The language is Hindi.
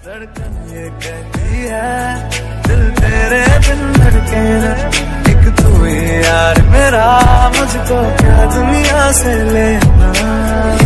धड़कन ये कहती है दिल तेरे बिन धड़के ना, एक तू ही यार मेरा, मुझको क्या दुनिया से लेना।